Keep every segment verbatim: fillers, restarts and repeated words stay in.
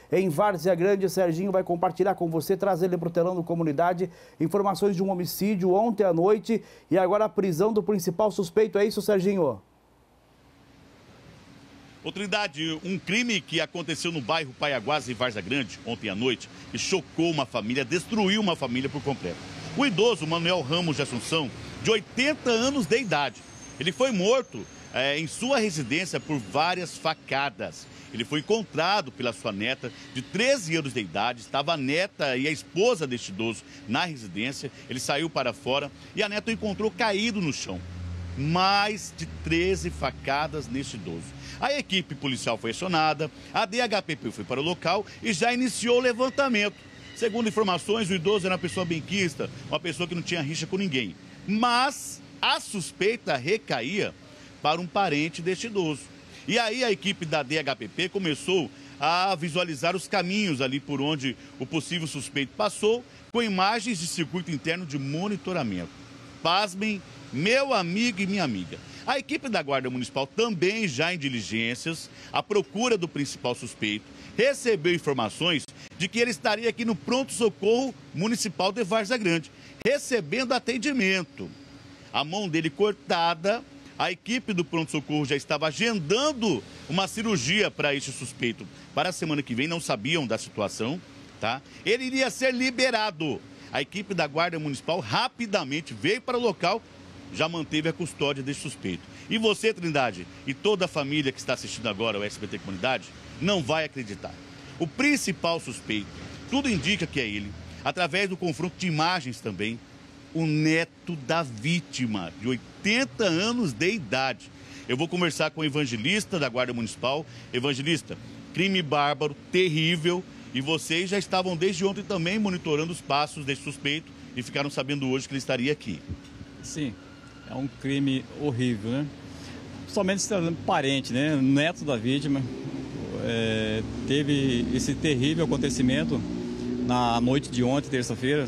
em Várzea Grande. Serginho vai compartilhar com você, trazer ele para o telão do Comunidade, informações de um homicídio ontem à noite e agora a prisão do principal suspeito. É isso, Serginho? Ô Trindade, um crime que aconteceu no bairro Paiaguás, em Várzea Grande, ontem à noite, que chocou uma família, destruiu uma família por completo. O idoso Manuel Ramos de Assunção, de oitenta anos de idade, ele foi morto é, em sua residência por várias facadas. Ele foi encontrado pela sua neta, de treze anos de idade, estava a neta e a esposa deste idoso na residência. Ele saiu para fora e a neta o encontrou caído no chão. Mais de treze facadas neste idoso. A equipe policial foi acionada, a D H P P foi para o local e já iniciou o levantamento. Segundo informações, o idoso era uma pessoa benquista, uma pessoa que não tinha rixa com ninguém. Mas a suspeita recaía para um parente deste idoso. E aí a equipe da D H P P começou a visualizar os caminhos ali por onde o possível suspeito passou, com imagens de circuito interno de monitoramento. Pasmem, meu amigo e minha amiga. A equipe da Guarda Municipal também já em diligências, à procura do principal suspeito, recebeu informações de que ele estaria aqui no pronto-socorro municipal de Várzea Grande, recebendo atendimento. A mão dele cortada, a equipe do pronto-socorro já estava agendando uma cirurgia para este suspeito para a semana que vem, não sabiam da situação, tá? Ele iria ser liberado. A equipe da Guarda Municipal rapidamente veio para o local, já manteve a custódia desse suspeito. E você, Trindade, e toda a família que está assistindo agora ao S B T Comunidade, não vai acreditar. O principal suspeito, tudo indica que é ele, através do confronto de imagens também, o neto da vítima, de oitenta anos de idade. Eu vou conversar com o evangelista da Guarda Municipal. Evangelista, crime bárbaro, terrível, e vocês já estavam desde ontem também monitorando os passos desse suspeito e ficaram sabendo hoje que ele estaria aqui. Sim. É um crime horrível, né? Somente se tratando de parente, né? Neto da vítima. É, teve esse terrível acontecimento na noite de ontem, terça-feira.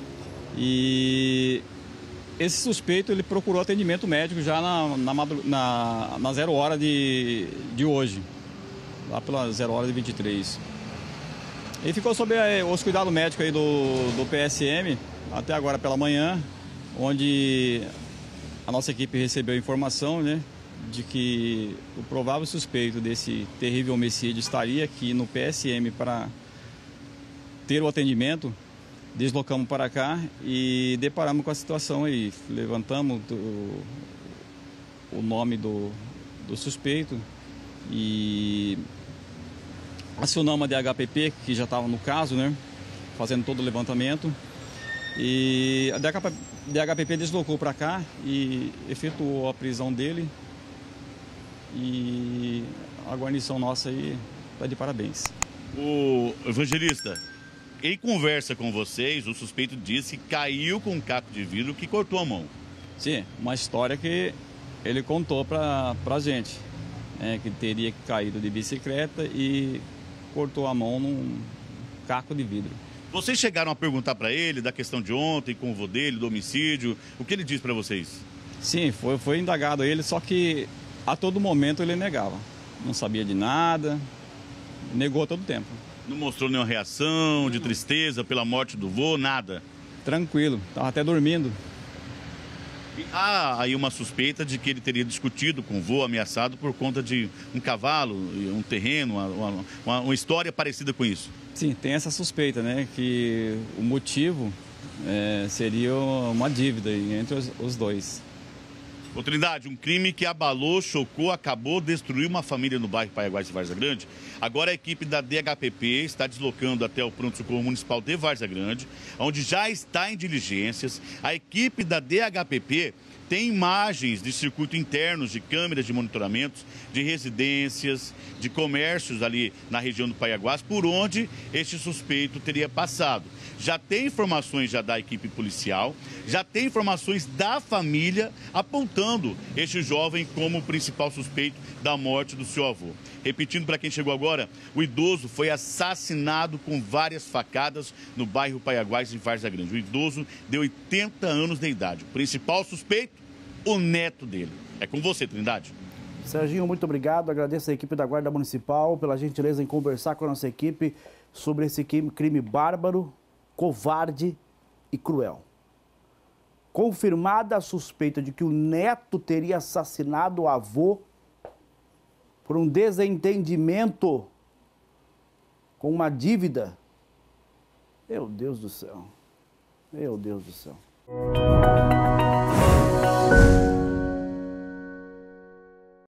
E esse suspeito, ele procurou atendimento médico já na, na, na, na zero hora de, de hoje. Lá pela zero hora de vinte e três. Ele ficou sob é, os cuidados médicos aí do, do P S M até agora pela manhã, onde a nossa equipe recebeu a informação, né, de que o provável suspeito desse terrível homicídio estaria aqui no P S M para ter o atendimento. Deslocamos para cá e deparamos com a situação aí. Levantamos do, o nome do, do suspeito e acionamos a D H P P, que já estava no caso, né, fazendo todo o levantamento. E a D H P P deslocou para cá e efetuou a prisão dele. E a guarnição nossa aí está de parabéns. O evangelista, em conversa com vocês, o suspeito disse que caiu com um caco de vidro que cortou a mão. Sim, uma história que ele contou para a gente, né, que teria caído de bicicleta e cortou a mão num caco de vidro. Vocês chegaram a perguntar para ele da questão de ontem, com o vô dele, do homicídio, o que ele disse para vocês? Sim, foi, foi indagado ele, só que a todo momento ele negava. Não sabia de nada, negou a todo tempo. Não mostrou nenhuma reação de tristeza pela morte do vô, nada? Tranquilo, estava até dormindo. E há aí uma suspeita de que ele teria discutido com o vô, ameaçado por conta de um cavalo, um terreno, uma, uma, uma história parecida com isso. Sim, tem essa suspeita, né, que o motivo é, seria uma dívida entre os, os dois. Ô Trindade, um crime que abalou, chocou, acabou, destruiu uma família no bairro Paiaguás de Várzea Grande. Agora a equipe da D H P P está deslocando até o pronto-socorro municipal de Várzea Grande, onde já está em diligências. A equipe da D H P P tem imagens de circuito internos, de câmeras de monitoramento, de residências, de comércios ali na região do Paiaguás, por onde este suspeito teria passado. Já tem informações já da equipe policial, já tem informações da família apontando este jovem como o principal suspeito da morte do seu avô. Repetindo para quem chegou agora, o idoso foi assassinado com várias facadas no bairro Paiaguás, em Várzea Grande. O idoso de oitenta anos de idade. O principal suspeito, o neto dele. É com você, Trindade. Serginho, muito obrigado. Agradeço a equipe da Guarda Municipal pela gentileza em conversar com a nossa equipe sobre esse crime bárbaro, covarde e cruel. Confirmada a suspeita de que o neto teria assassinado o avô por um desentendimento com uma dívida. Meu Deus do céu. Meu Deus do céu.